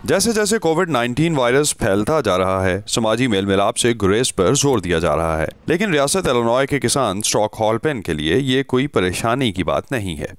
जैसे जैसे कोविड-19 वायरस फैलता जा रहा है, समाजी मेल मिलाप से गुरेज पर जोर दिया जा रहा है, लेकिन रियासत इलिनॉय के किसान स्टॉकहोल पेन के लिए ये कोई परेशानी की बात नहीं है।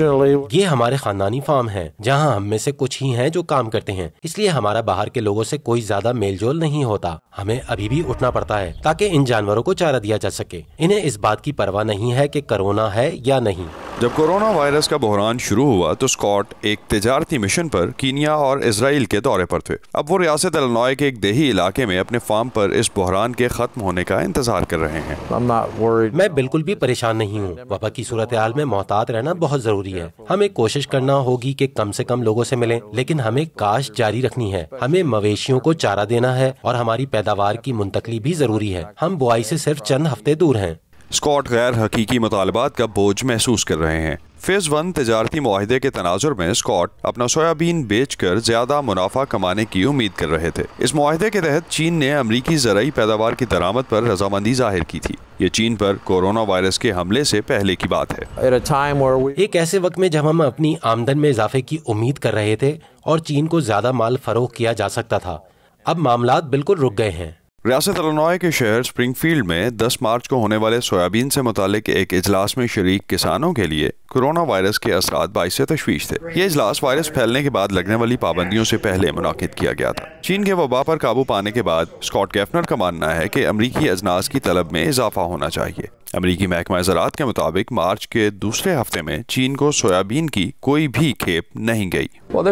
ये हमारे खानदानी फार्म है, जहाँ हम में से कुछ ही हैं जो काम करते हैं, इसलिए हमारा बाहर के लोगों से कोई ज्यादा मेलजोल नहीं होता। हमें अभी भी उठना पड़ता है ताकि इन जानवरों को चारा दिया जा सके। इन्हें इस बात की परवाह नहीं है कि कोरोना है या नहीं। जब कोरोना वायरस का बहरान शुरू हुआ तो स्कॉट एक तिजारती मिशन पर कीनिया और इजराइल के दौरे पर थे। अब वो रियासत इलिनॉय के एक देही इलाके में अपने फार्म पर इस बहरान के खत्म होने का इंतजार कर रहे हैं। मैं बिल्कुल भी परेशान नहीं हूँ। वबा की सूरत हाल में मोहतात रहना बहुत जरूरी है। हमें कोशिश करना होगी कि कम से कम लोगों से मिलें, लेकिन हमें काश्त जारी रखनी है। हमें मवेशियों को चारा देना है और हमारी पैदावार की मुंतकली भी जरूरी है। हम बुआई से सिर्फ चंद हफ्ते दूर हैं। स्कॉट गैर हकीकी मुतालबात का बोझ महसूस कर रहे हैं। फेज 1 तिजारती मुआहिदे के तनाजुर में स्कॉट अपना सोयाबीन बेचकर ज्यादा मुनाफा कमाने की उम्मीद कर रहे थे। इस मुआहिदे के तहत चीन ने अमरीकी ज़राई पैदावार की दरामद पर रजामंदी जाहिर की थी। ये चीन पर कोरोना वायरस के हमले से पहले की बात है। एक ऐसे वक्त में जब हम अपनी आमदन में इजाफे की उम्मीद कर रहे थे और चीन को ज्यादा माल फरोख्त किया जा सकता था, अब मामलात बिल्कुल रुक गए हैं। रियासत इलिनॉय के शहर स्प्रिंगफील्ड में 10 मार्च को होने वाले सोयाबीन से मुतालिक एक इजलास में शरीक किसानों के लिए कोरोना वायरस के असरात बाइस तशवीश थे। ये इजलास वायरस फैलने के बाद लगने वाली पाबंदियों से पहले मुनाकिद किया गया था। चीन के वबा पर काबू पाने के बाद स्कॉट गैफनर का मानना है कि अमरीकी अजनास की तलब में इजाफा होना चाहिए। अमरीकी महकमा ज़राअत के मुताबिक मार्च के दूसरे हफ्ते में चीन को सोयाबीन की कोई भी खेप नहीं गई।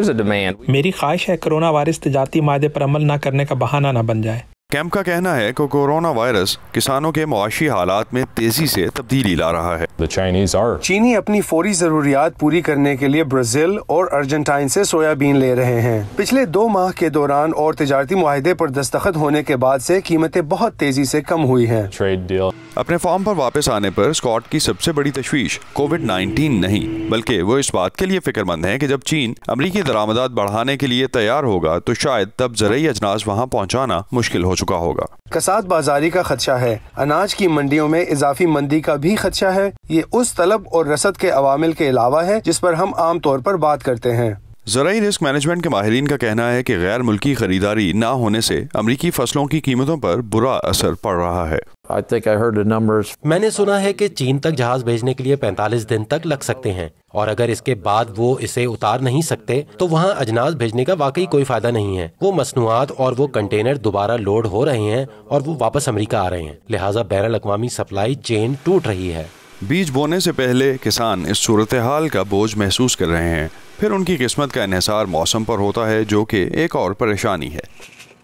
मेरी ख्वाहिश है कोरोना वायरस तिजारती मायदे पर अमल न करने का बहाना न बन जाए। कैंप का कहना है कि कोरोना वायरस किसानों के मुआशी हालात में तेजी से तब्दीली ला रहा है। चीनी अपनी फौरी जरूरियात पूरी करने के लिए ब्राजील और अर्जेंटाइन से सोयाबीन ले रहे हैं। पिछले 2 माह के दौरान और तिजारती मुआहिदे पर दस्तखत होने के बाद से कीमतें बहुत तेजी से कम हुई हैं। अपने फार्म पर वापस आने पर स्कॉट की सबसे बड़ी तशवीश कोविड-19 नहीं, बल्कि वो इस बात के लिए फिक्रमंद है कि जब चीन अमरीकी दरामदात बढ़ाने के लिए तैयार होगा तो शायद तब ज़राई अजनास वहाँ पहुँचाना मुश्किल हो चुका होगा। कसाद बाजारी का खदशा है, अनाज की मंडियों में इजाफी मंदी का भी खदशा है। ये उस तलब और रसद के अवामिल के अलावा है जिस पर हम आम तौर पर बात करते हैं। ज़राई रिस्क मैनेजमेंट के माहिरीन का कहना है कि गैर मुल्की खरीदारी ना होने से अमरीकी फसलों की कीमतों पर बुरा असर पड़ रहा है। मैंने सुना है कि चीन तक जहाज भेजने के लिए 45 दिन तक लग सकते हैं, और अगर इसके बाद वो इसे उतार नहीं सकते तो वहाँ अजनास भेजने का वाकई कोई फायदा नहीं है। वो मसनूआत और वो कंटेनर दोबारा लोड हो रहे हैं और वो वापस अमेरिका आ रहे हैं, लिहाजा बैनुल अक़वामी सप्लाई चेन टूट रही है। बीज बोने से पहले किसान इस सूरत हाल का बोझ महसूस कर रहे हैं, फिर उनकी किस्मत का इन्हिसार मौसम पर होता है, जो कि एक और परेशानी है।